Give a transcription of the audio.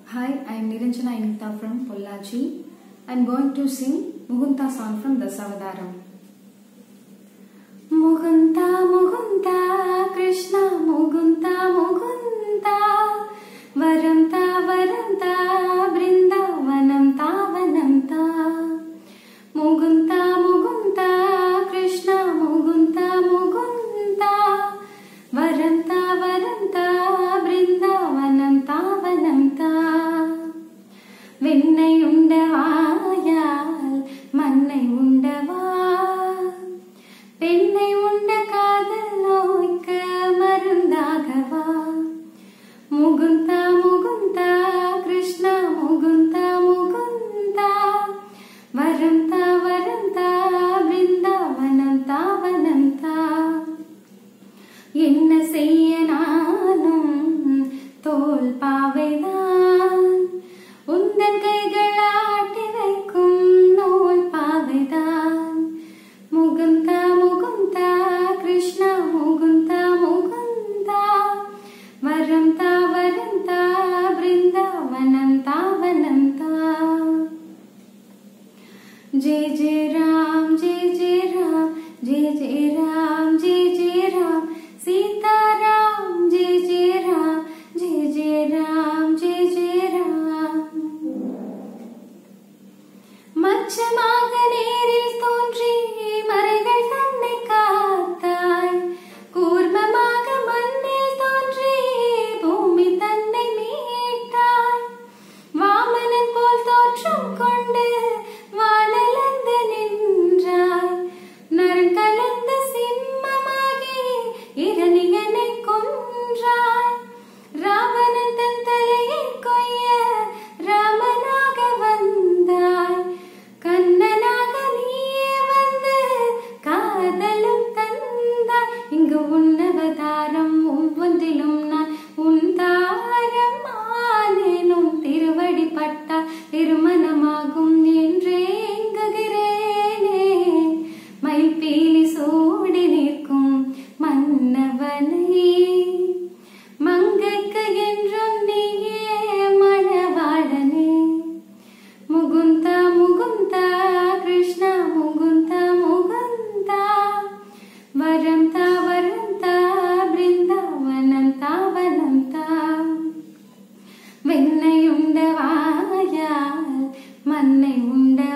Hi, I am Niranjana Initha from Pollachi. I am going to sing Mugunta song from Dasavadaram. Mugunta, Mugunta, Krishna, Mugunta, Mugunta, Varanta, Varanta, Brindavanam, Tavananta. Mugunta, Mugunta, Krishna, Mugunta, Mugunta, Varanta, Varanta, Brindavanam, Tavananta. வெண்ணை உண்டவாயால் மண்ணை உண்டவா பெண்ணை உண்ட காதல் நோய்க்கு மருந்தாகவா முகுந்தா முகுந்தா கிருஷ்ணா முகுந்தா முகுந்தா வரந்தா வரந்தா பிருந்தாவனம் தாவனந்தா என்ன செய்ய நானும் தோல் பாவைதான் உந்தன் கைகளாட்டி வைக்கும் நூல் பாவைதான் முகுந்தா முகுந்தா கிருஷ்ணா முகுந்தா முகுந்தா வரந்தா வரந்தா பிருந்தாவனம் தாவனந்தா ஜெய ஜெய ராம் ஜெய ஜெய ராம் ஜெய ஜெய ராம் ஜெய ஜெய ராம் சீதாராம் ஜெய ஜெய ராம் ஜெய ஜெய ராம் ஜெய ஜெய ராம் மச்சமாக நேரில் தோன்றி மறைகள் தன்னை காத்தாய் கூர்மமாக மண்ணில் தோன்றி பூமி தன்னை மீட்டாய் வாமனன் போல் தோற்றம் கொண்டு வானலந்து நின்றாய் நரன் கலந்த சிம்மமாகி இரணியனை கொன்றாய் ராவணன் தன் தலையை கொய்ய ராமனாக வந்தாய் கண்ணனாக நீயே வந்து காதலும் தந்தாய் இங்கு உன்னவதாரம் ஒவ்வொன்றிலும் நான் உந்தாரம் ஆனேனும் திருவடி பட்டா திருமணமாகும் என்றே எங்குகிறேனே மயில் பீலி சூடி நிற்கும் மன்னவனை மங்கைக்கு என்றும் நீயே மணவாளனே முகுந்தா முகுந்தா கிருஷ்ணா முகுந்தா முகுந்தா வரந்தா வரந்தா பிருந்தாவனம் தாவனந்தா வெண்ணை உண்ட வாயால் மண்ணை உண்ட